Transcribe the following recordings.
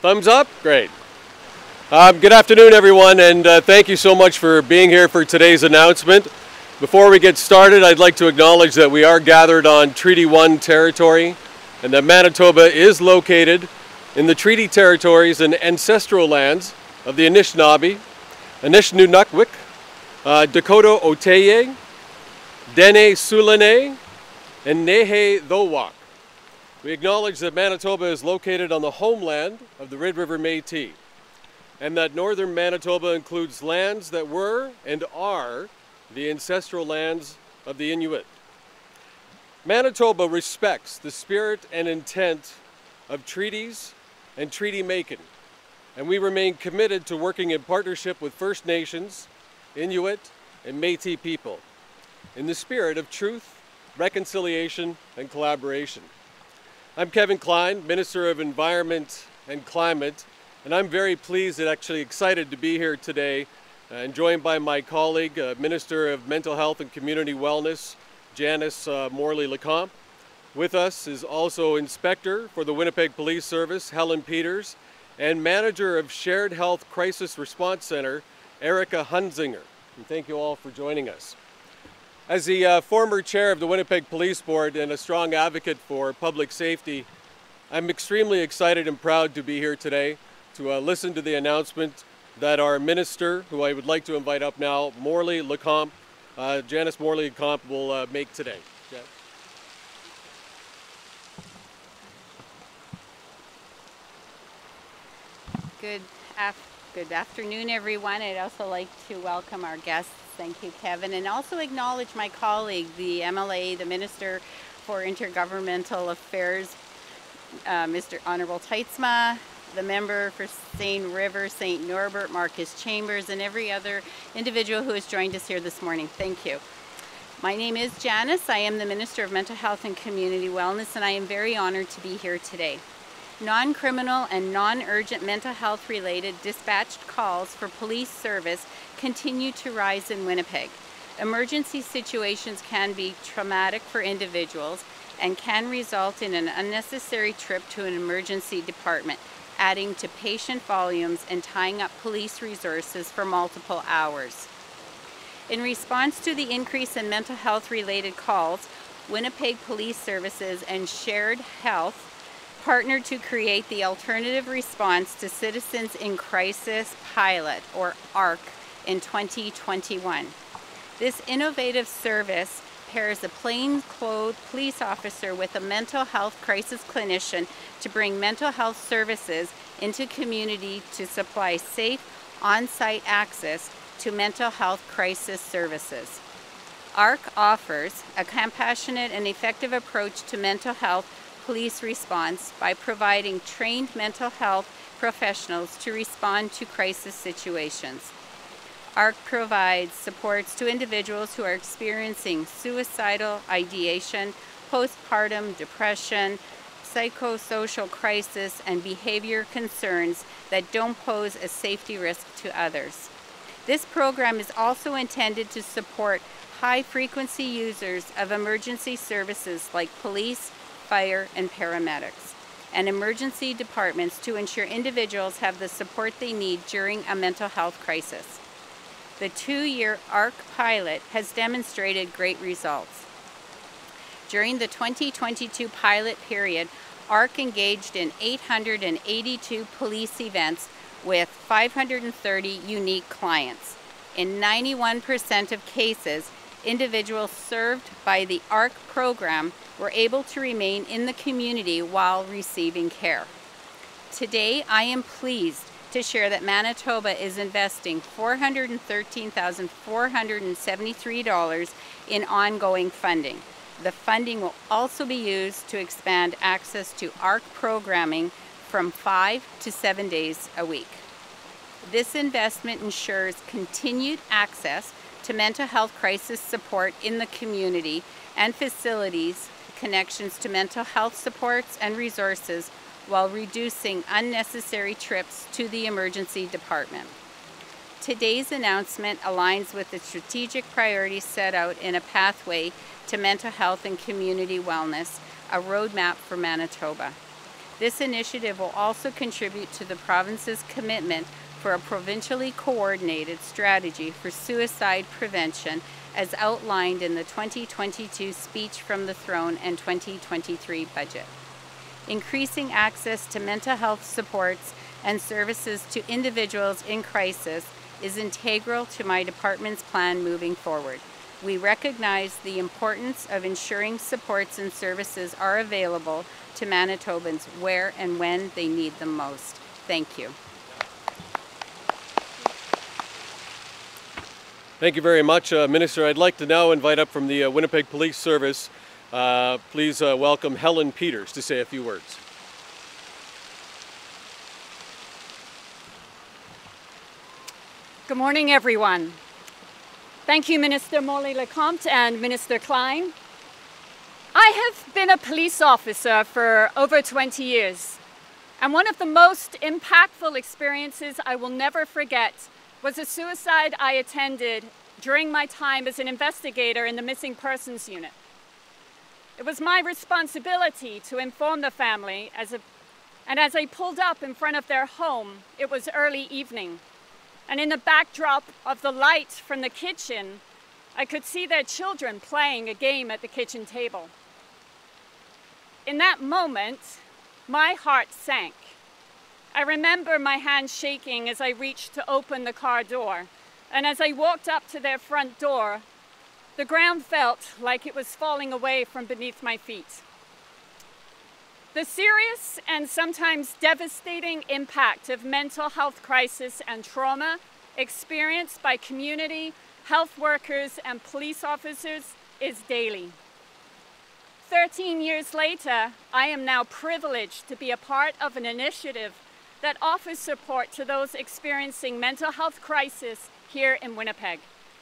Thumbs up? Great. Good afternoon, everyone, and thank you so much for being here for today's announcement. Before we get started, I'd like to acknowledge that we are gathered on Treaty 1 territory and that Manitoba is located in the treaty territories and ancestral lands of the Anishinaabe, Anishinaabeg, Dakota Oteye, Dene Sulene, and Nehe Thowak. We acknowledge that Manitoba is located on the homeland of the Red River Métis, and that northern Manitoba includes lands that were and are the ancestral lands of the Inuit. Manitoba respects the spirit and intent of treaties and treaty making, and we remain committed to working in partnership with First Nations, Inuit, and Métis people in the spirit of truth, reconciliation, and collaboration. I'm Kevin Klein, Minister of Environment and Climate, and I'm very pleased and actually excited to be here today and joined by my colleague, Minister of Mental Health and Community Wellness, Janice Morley-Lecomte. With us is also Inspector for the Winnipeg Police Service, Helen Peters, and Manager of Shared Health Crisis Response Center, Erika Hunzinger. And thank you all for joining us. As the former chair of the Winnipeg Police Board and a strong advocate for public safety, I'm extremely excited and proud to be here today to listen to the announcement that our minister, who I would like to invite up now, Morley-Lecomte, Janice Morley-Lecomte, will make today. Jan? Good afternoon, everyone. I'd also like to welcome our guests. Thank you, Kevin, and also acknowledge my colleague, the MLA, the Minister for Intergovernmental Affairs, Mr. Honorable Teitzma, the member for St. River, St. Norbert, Marcus Chambers, and every other individual who has joined us here this morning. Thank you. My name is Janice. I am the Minister of Mental Health and Community Wellness, and I am very honored to be here today. Non-criminal and non-urgent mental health related dispatched calls for police service continue to rise in Winnipeg. Emergency situations can be traumatic for individuals and can result in an unnecessary trip to an emergency department, adding to patient volumes and tying up police resources for multiple hours. In response to the increase in mental health related calls, Winnipeg Police Services and Shared Health partnered to create the Alternative Response to Citizens in Crisis pilot, or ARC, in 2021. This innovative service pairs a plainclothes police officer with a mental health crisis clinician to bring mental health services into community to supply safe on-site access to mental health crisis services. ARC offers a compassionate and effective approach to mental health police response by providing trained mental health professionals to respond to crisis situations. ARC provides supports to individuals who are experiencing suicidal ideation, postpartum depression, psychosocial crisis, and behavior concerns that don't pose a safety risk to others. This program is also intended to support high-frequency users of emergency services like police, fire, and paramedics, and emergency departments to ensure individuals have the support they need during a mental health crisis. The 2-year ARC pilot has demonstrated great results. During the 2022 pilot period, ARC engaged in 882 police events with 530 unique clients. In 91% of cases, individuals served by the ARC program were able to remain in the community while receiving care. Today, I am pleased to share that Manitoba is investing $413,473 in ongoing funding. The funding will also be used to expand access to ARC programming from 5 to 7 days a week. This investment ensures continued access to mental health crisis support in the community and facilities connections to mental health supports and resources while reducing unnecessary trips to the emergency department. Today's announcement aligns with the strategic priorities set out in a pathway to mental health and community wellness, a roadmap for Manitoba. This initiative will also contribute to the province's commitment for a provincially coordinated strategy for suicide prevention as outlined in the 2022 Speech from the Throne and 2023 budget. Increasing access to mental health supports and services to individuals in crisis is integral to my department's plan moving forward. We recognize the importance of ensuring supports and services are available to Manitobans where and when they need them most. Thank you. Thank you very much, Minister. I'd like to now invite up from the Winnipeg Police Service, please welcome Helen Peters to say a few words. Good morning, everyone. Thank you, Minister Morley-Lecomte and Minister Klein. I have been a police officer for over 20 years, and one of the most impactful experiences I will never forget was a suicide I attended during my time as an investigator in the Missing Persons Unit. It was my responsibility to inform the family, and as I pulled up in front of their home, it was early evening. And in the backdrop of the light from the kitchen, I could see their children playing a game at the kitchen table. In that moment, my heart sank. I remember my hands shaking as I reached to open the car door. And as I walked up to their front door, the ground felt like it was falling away from beneath my feet. The serious and sometimes devastating impact of mental health crisis and trauma experienced by community, health workers, and police officers is daily. 13 years later, I am now privileged to be a part of an initiative that offers support to those experiencing mental health crisis here in Winnipeg.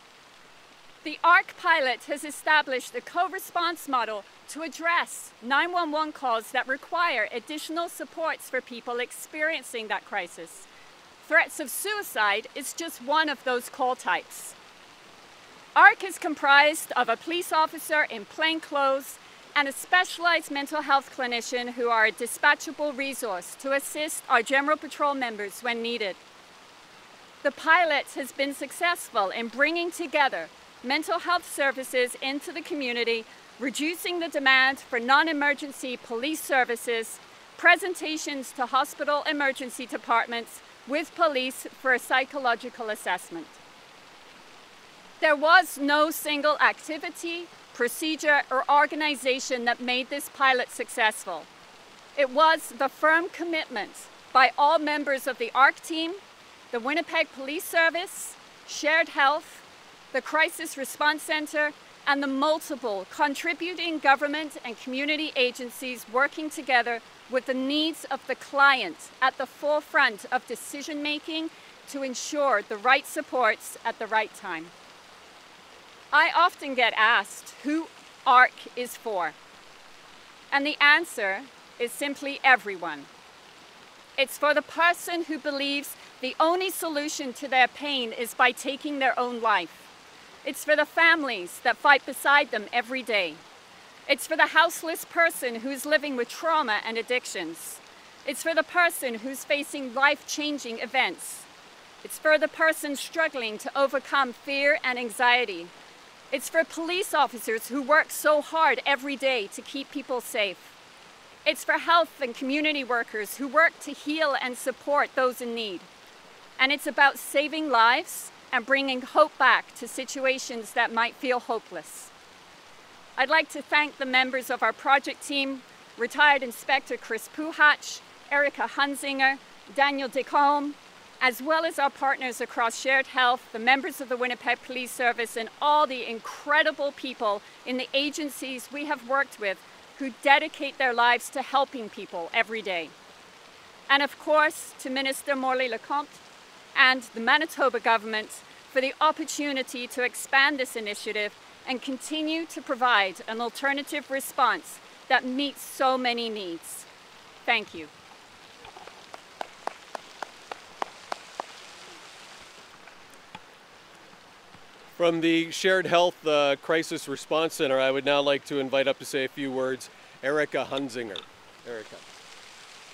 The ARC pilot has established a co-response model to address 911 calls that require additional supports for people experiencing that crisis. Threats of suicide is just one of those call types. ARC is comprised of a police officer in plain clothes and a specialized mental health clinician who are a dispatchable resource to assist our General Patrol members when needed. The pilot has been successful in bringing together mental health services into the community, reducing the demand for non-emergency police services, presentations to hospital emergency departments with police for a psychological assessment. There was no single activity, procedure, or organization that made this pilot successful. It was the firm commitment by all members of the ARC team, the Winnipeg Police Service, Shared Health, the Crisis Response Center, and the multiple contributing government and community agencies working together with the needs of the client at the forefront of decision-making to ensure the right supports at the right time. I often get asked who ARC is for, and the answer is simply everyone. It's for the person who believes the only solution to their pain is by taking their own life. It's for the families that fight beside them every day. It's for the houseless person who's living with trauma and addictions. It's for the person who's facing life-changing events. It's for the person struggling to overcome fear and anxiety. It's for police officers who work so hard every day to keep people safe. It's for health and community workers who work to heal and support those in need. And it's about saving lives and bringing hope back to situations that might feel hopeless. I'd like to thank the members of our project team, retired Inspector Chris Puhatch, Erika Hunzinger, Daniel Decombe, as well as our partners across Shared Health, the members of the Winnipeg Police Service, and all the incredible people in the agencies we have worked with who dedicate their lives to helping people every day. And of course, to Minister Morley-Lecomte and the Manitoba government for the opportunity to expand this initiative and continue to provide an alternative response that meets so many needs. Thank you. From the Shared Health Crisis Response Center, I would now like to invite up to say a few words Erika Hunzinger. Erika.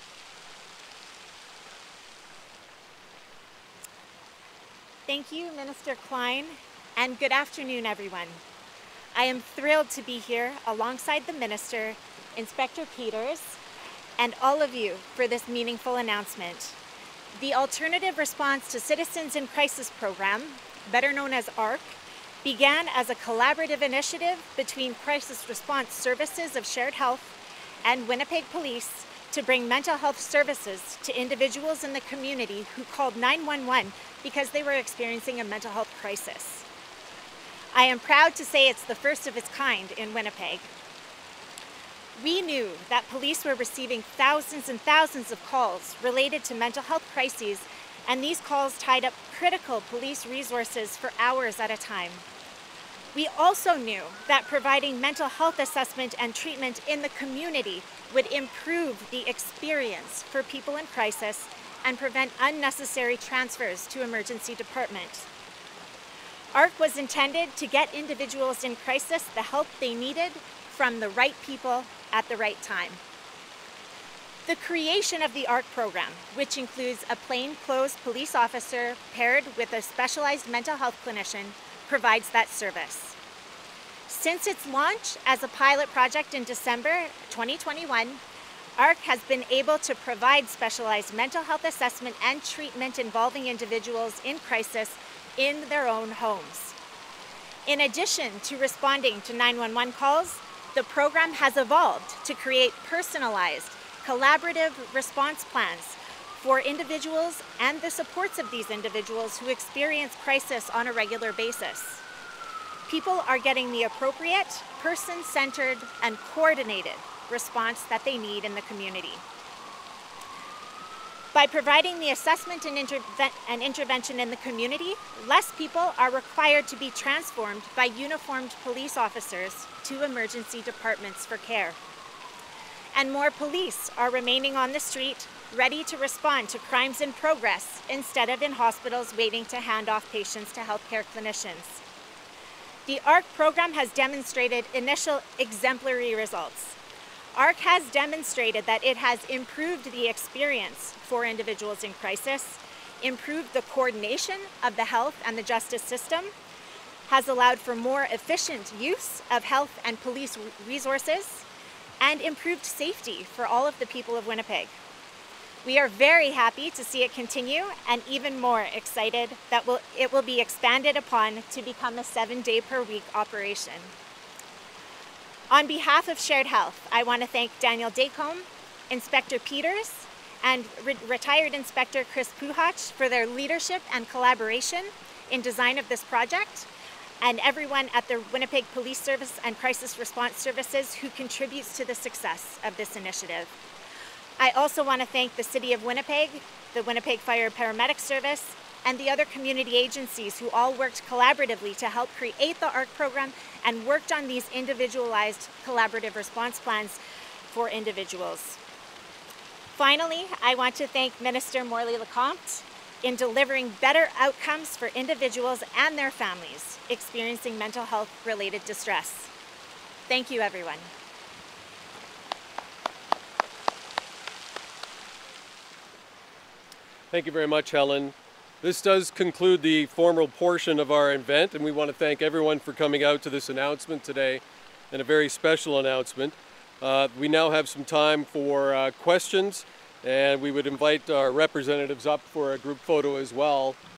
Thank you, Minister Klein, and good afternoon, everyone. I am thrilled to be here alongside the Minister, Inspector Peters, and all of you for this meaningful announcement. The Alternative Response to Citizens in Crisis program, better known as ARC, began as a collaborative initiative between Crisis Response Services of Shared Health and Winnipeg Police to bring mental health services to individuals in the community who called 911 because they were experiencing a mental health crisis. I am proud to say it's the first of its kind in Winnipeg. We knew that police were receiving thousands and thousands of calls related to mental health crises, and these calls tied up critical police resources for hours at a time. We also knew that providing mental health assessment and treatment in the community would improve the experience for people in crisis and prevent unnecessary transfers to emergency department. ARC was intended to get individuals in crisis the help they needed from the right people at the right time. The creation of the ARC program, which includes a plainclothes police officer paired with a specialized mental health clinician, provides that service. Since its launch as a pilot project in December 2021, ARC has been able to provide specialized mental health assessment and treatment involving individuals in crisis in their own homes. In addition to responding to 911 calls, the program has evolved to create personalized, collaborative response plans for individuals and the supports of these individuals who experience crisis on a regular basis. People are getting the appropriate, person-centered, and coordinated response that they need in the community. By providing the assessment and intervention in the community, less people are required to be transformed by uniformed police officers to emergency departments for care. And more police are remaining on the street, ready to respond to crimes in progress instead of in hospitals waiting to hand off patients to healthcare clinicians. The ARC program has demonstrated initial exemplary results. ARC has demonstrated that it has improved the experience for individuals in crisis, improved the coordination of the health and the justice system, has allowed for more efficient use of health and police resources, and improved safety for all of the people of Winnipeg. We are very happy to see it continue, and even more excited that it will be expanded upon to become a 7-day-per-week operation. On behalf of Shared Health, I want to thank Daniel Dacombe, Inspector Peters, and retired Inspector Chris Puhach for their leadership and collaboration in design of this project, and everyone at the Winnipeg Police Service and Crisis Response Services who contributes to the success of this initiative. I also want to thank the City of Winnipeg, the Winnipeg Fire Paramedic Service, and the other community agencies who all worked collaboratively to help create the ARC program and worked on these individualized collaborative response plans for individuals. Finally, I want to thank Minister Morley-Lecomte in delivering better outcomes for individuals and their families experiencing mental health-related distress. Thank you, everyone. Thank you very much, Helen. This does conclude the formal portion of our event, and we want to thank everyone for coming out to this announcement today, and a very special announcement. We now have some time for questions, and we would invite our representatives up for a group photo as well.